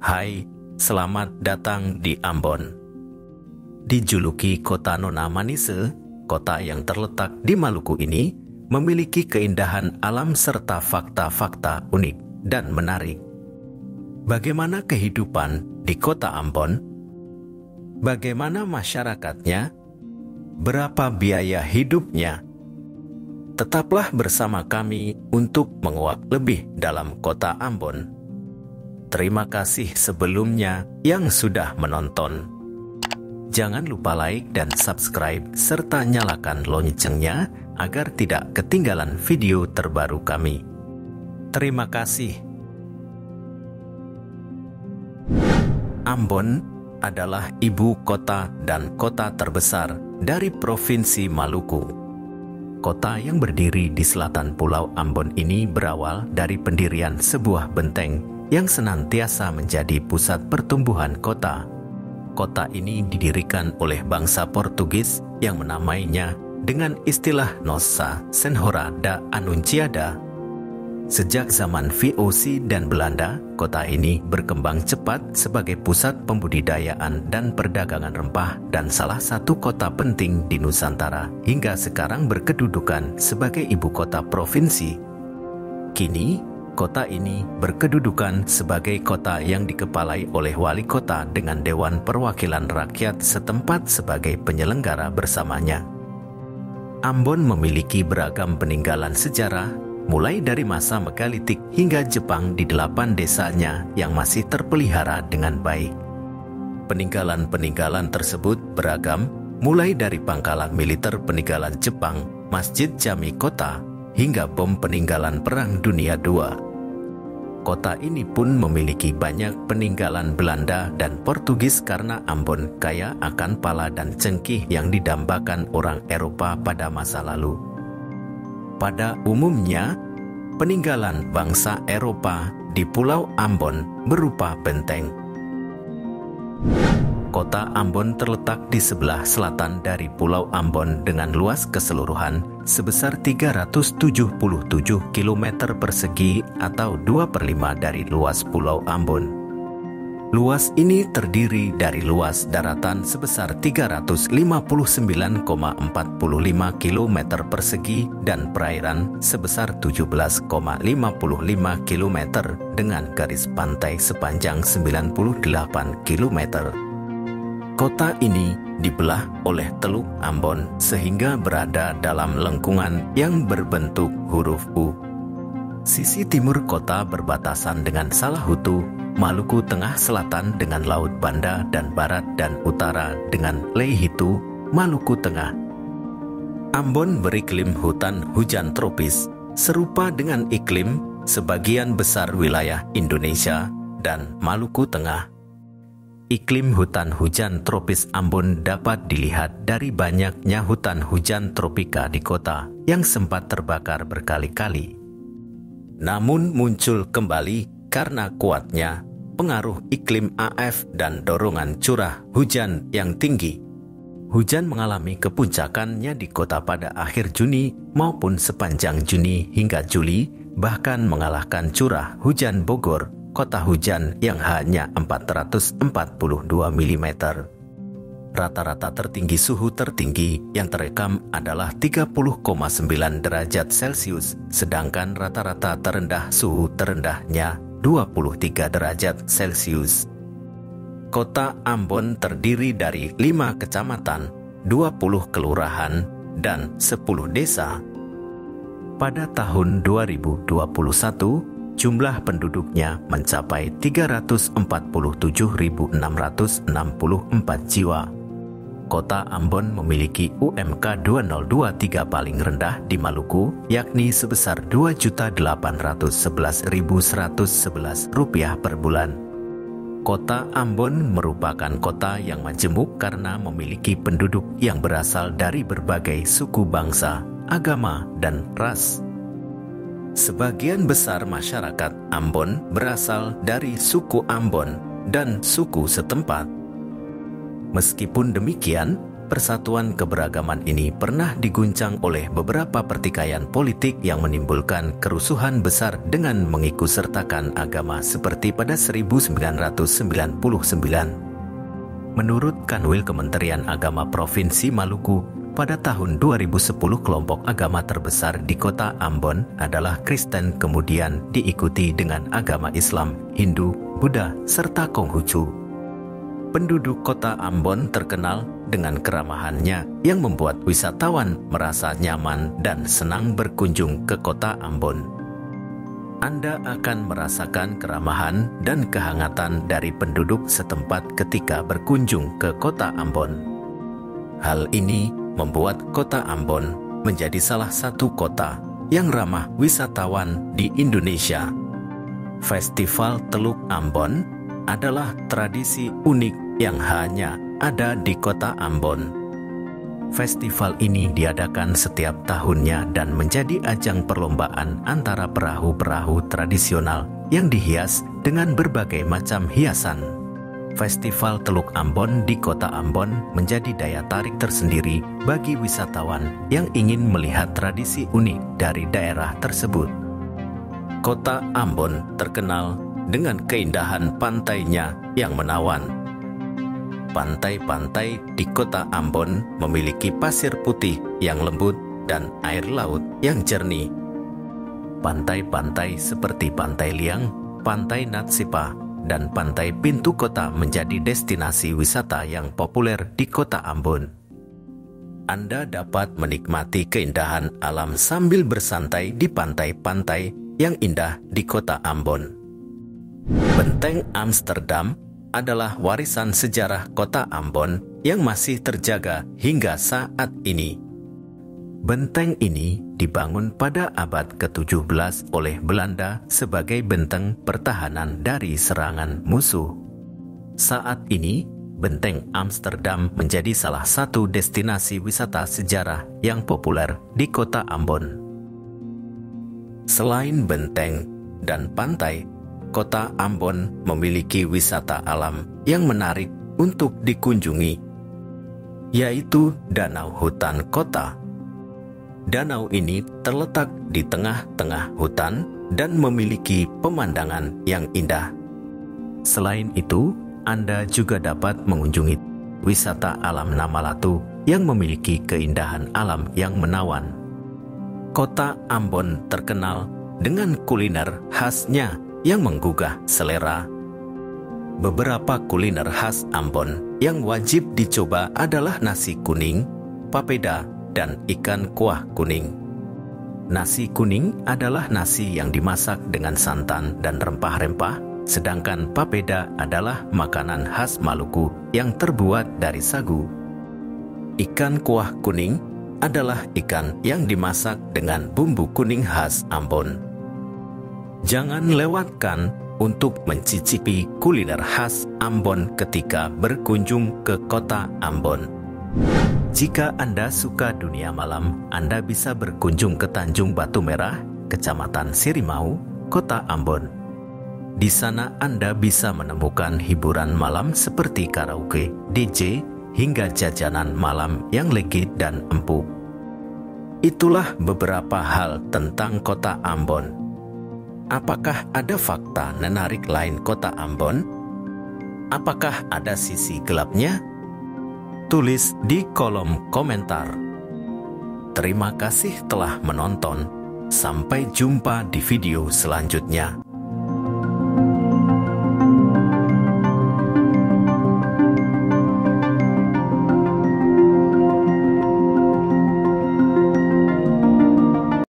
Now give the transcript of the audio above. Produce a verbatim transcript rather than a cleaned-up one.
Hai, selamat datang di Ambon. Dijuluki kota Nona Manise, kota yang terletak di Maluku ini memiliki keindahan alam serta fakta-fakta unik dan menarik. Bagaimana kehidupan di kota Ambon? Bagaimana masyarakatnya? Berapa biaya hidupnya? Tetaplah bersama kami untuk menguak lebih dalam kota Ambon. Terima kasih sebelumnya yang sudah menonton. Jangan lupa like dan subscribe serta nyalakan loncengnya agar tidak ketinggalan video terbaru kami. Terima kasih. Ambon adalah ibu kota dan kota terbesar dari Provinsi Maluku. Kota yang berdiri di selatan Pulau Ambon ini berawal dari pendirian sebuah benteng yang senantiasa menjadi pusat pertumbuhan kota. Kota ini didirikan oleh bangsa Portugis yang menamainya dengan istilah Nossa Senhora da Anunciada. Sejak zaman V O C dan Belanda, kota ini berkembang cepat sebagai pusat pembudidayaan dan perdagangan rempah dan salah satu kota penting di Nusantara hingga sekarang berkedudukan sebagai ibu kota provinsi. Kini, kota ini berkedudukan sebagai kota yang dikepalai oleh wali kota dengan Dewan Perwakilan Rakyat setempat sebagai penyelenggara bersamanya. Ambon memiliki beragam peninggalan sejarah, mulai dari masa megalitik hingga Jepang di delapan desanya yang masih terpelihara dengan baik. Peninggalan-peninggalan tersebut beragam, mulai dari pangkalan militer peninggalan Jepang, Masjid Jami Kota, hingga bom peninggalan Perang Dunia kedua. Kota ini pun memiliki banyak peninggalan Belanda dan Portugis karena Ambon kaya akan pala dan cengkih yang didambakan orang Eropa pada masa lalu. Pada umumnya, peninggalan bangsa Eropa di Pulau Ambon berupa benteng. Kota Ambon terletak di sebelah selatan dari Pulau Ambon dengan luas keseluruhan sebesar tiga ratus tujuh puluh tujuh kilometer persegi atau dua per lima dari luas Pulau Ambon. Luas ini terdiri dari luas daratan sebesar tiga ratus lima puluh sembilan koma empat lima kilometer persegi dan perairan sebesar tujuh belas koma lima lima kilometer dengan garis pantai sepanjang sembilan puluh delapan kilometer. Kota ini dibelah oleh Teluk Ambon sehingga berada dalam lengkungan yang berbentuk huruf U. Sisi timur kota berbatasan dengan Salahutu, Maluku Tengah Selatan dengan Laut Banda dan Barat dan Utara dengan Leihitu, Maluku Tengah. Ambon beriklim hutan hujan tropis, serupa dengan iklim sebagian besar wilayah Indonesia dan Maluku Tengah. Iklim hutan hujan tropis Ambon dapat dilihat dari banyaknya hutan hujan tropika di kota yang sempat terbakar berkali-kali. Namun muncul kembali karena kuatnya pengaruh iklim A F dan dorongan curah hujan yang tinggi. Hujan mengalami kepuncakannya di kota pada akhir Juni maupun sepanjang Juni hingga Juli, bahkan mengalahkan curah hujan Bogor, kota hujan yang hanya empat ratus empat puluh dua milimeter. Rata-rata tertinggi suhu tertinggi yang terekam adalah tiga puluh koma sembilan derajat Celcius, sedangkan rata-rata terendah suhu terendahnya dua puluh tiga derajat Celcius. Kota Ambon terdiri dari lima kecamatan, dua puluh kelurahan, dan sepuluh desa. Pada tahun dua ribu dua puluh satu, jumlah penduduknya mencapai tiga ratus empat puluh tujuh ribu enam ratus enam puluh empat jiwa. Kota Ambon memiliki U M K dua nol dua tiga paling rendah di Maluku, yakni sebesar dua juta delapan ratus sebelas ribu seratus sebelas rupiah per bulan. Kota Ambon merupakan kota yang majemuk karena memiliki penduduk yang berasal dari berbagai suku bangsa, agama, dan ras. Sebagian besar masyarakat Ambon berasal dari suku Ambon dan suku setempat. Meskipun demikian, persatuan keberagaman ini pernah diguncang oleh beberapa pertikaian politik yang menimbulkan kerusuhan besar dengan mengikutsertakan agama seperti pada seribu sembilan ratus sembilan puluh sembilan. Menurut Kanwil Kementerian Agama Provinsi Maluku, pada tahun dua ribu sepuluh kelompok agama terbesar di kota Ambon adalah Kristen, kemudian diikuti dengan agama Islam, Hindu, Buddha, serta Konghucu. Penduduk kota Ambon terkenal dengan keramahannya yang membuat wisatawan merasa nyaman dan senang berkunjung ke kota Ambon. Anda akan merasakan keramahan dan kehangatan dari penduduk setempat ketika berkunjung ke kota Ambon. Hal ini membuat kota Ambon menjadi salah satu kota yang ramah wisatawan di Indonesia. Festival Teluk Ambon adalah tradisi unik yang hanya ada di kota Ambon. Festival ini diadakan setiap tahunnya dan menjadi ajang perlombaan antara perahu-perahu tradisional yang dihias dengan berbagai macam hiasan. Festival Teluk Ambon di kota Ambon menjadi daya tarik tersendiri bagi wisatawan yang ingin melihat tradisi unik dari daerah tersebut. Kota Ambon terkenal dengan keindahan pantainya yang menawan. Pantai-pantai di kota Ambon memiliki pasir putih yang lembut dan air laut yang jernih. Pantai-pantai seperti Pantai Liang, Pantai Natsipa, dan Pantai Pintu Kota menjadi destinasi wisata yang populer di kota Ambon. Anda dapat menikmati keindahan alam sambil bersantai di pantai-pantai yang indah di kota Ambon. Benteng Amsterdam adalah warisan sejarah kota Ambon yang masih terjaga hingga saat ini. Benteng ini dibangun pada abad ketujuh belas oleh Belanda sebagai benteng pertahanan dari serangan musuh. Saat ini, Benteng Amsterdam menjadi salah satu destinasi wisata sejarah yang populer di kota Ambon. Selain benteng dan pantai, kota Ambon memiliki wisata alam yang menarik untuk dikunjungi, yaitu Danau Hutan Kota. Danau ini terletak di tengah-tengah hutan dan memiliki pemandangan yang indah. Selain itu, Anda juga dapat mengunjungi wisata alam Namalatu yang memiliki keindahan alam yang menawan. Kota Ambon terkenal dengan kuliner khasnya yang menggugah selera. Beberapa kuliner khas Ambon yang wajib dicoba adalah nasi kuning, papeda, dan ikan kuah kuning. Nasi kuning adalah nasi yang dimasak dengan santan dan rempah-rempah, sedangkan papeda adalah makanan khas Maluku yang terbuat dari sagu. Ikan kuah kuning adalah ikan yang dimasak dengan bumbu kuning khas Ambon. Jangan lewatkan untuk mencicipi kuliner khas Ambon ketika berkunjung ke kota Ambon. Jika Anda suka dunia malam, Anda bisa berkunjung ke Tanjung Batu Merah, Kecamatan Sirimau, Kota Ambon. Di sana Anda bisa menemukan hiburan malam seperti karaoke, D J, hingga jajanan malam yang legit dan empuk. Itulah beberapa hal tentang Kota Ambon. Apakah ada fakta menarik lain Kota Ambon? Apakah ada sisi gelapnya? Tulis di kolom komentar. Terima kasih telah menonton. Sampai jumpa di video selanjutnya.